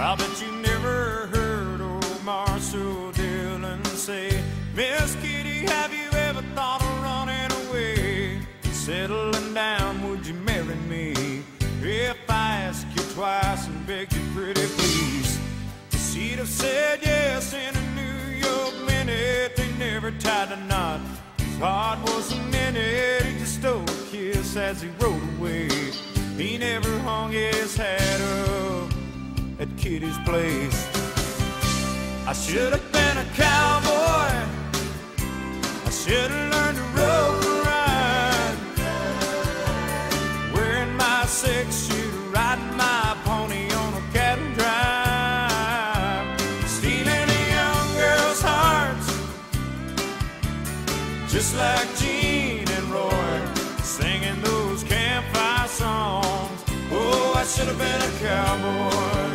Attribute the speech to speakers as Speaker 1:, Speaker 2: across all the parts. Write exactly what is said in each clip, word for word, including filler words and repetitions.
Speaker 1: I'll bet you never heard old Marshall Dillon say, Miss Kitty, have you ever thought of running away? Settling down, would you marry me? If I ask you twice and beg you pretty please, she'd have said yes in a New York minute. They never tied a knot, his heart wasn't in it. He just stole a kiss as he rode away. He never hung his hat up at Kitty's place. I should have been a cowboy, I should have learned to rope and ride, wearing my six-shooter, riding my pony on a cattle drive, stealing a young girl's hearts, just like Gene and Roy, singing those campfire songs. Oh, I should have been a cowboy.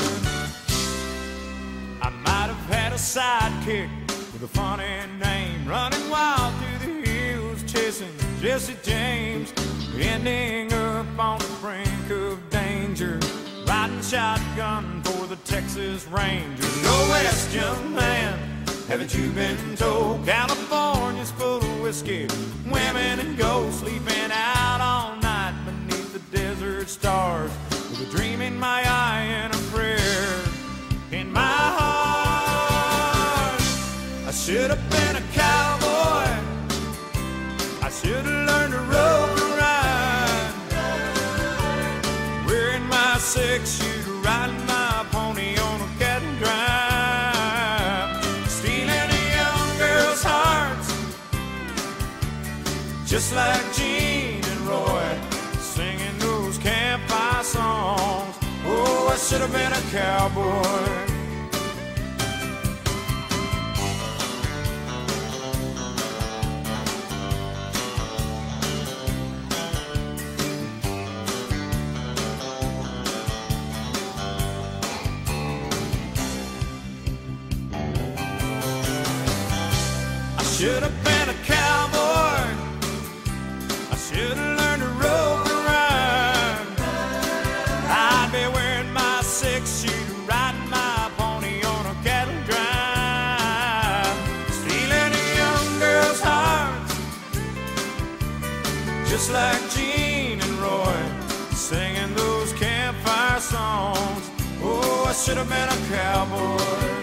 Speaker 1: I might have had a sidekick with a funny name, running wild through the hills, chasing Jesse James, ending up on the brink of danger, riding shotgun for the Texas Rangers. Go west, young man, haven't you been told? California's full of whiskey, women and gold, sleeping out all night beneath the desert stars, with a dream in my eye and a prayer in my heart. I should have been a cowboy, I should have learned to rope and ride, wearing my six-shooter, riding my pony on a cattle drive, stealing a young girl's hearts, just like Gene and Roy, singing those campfire songs. Oh, I should have been a cowboy. I should have been a cowboy, I should have learned to rope and ride, I'd be wearing my six-shooter, riding my pony on a cattle drive, stealing a young girl's heart, just like Gene and Roy, singing those campfire songs. Oh, I should have been a cowboy.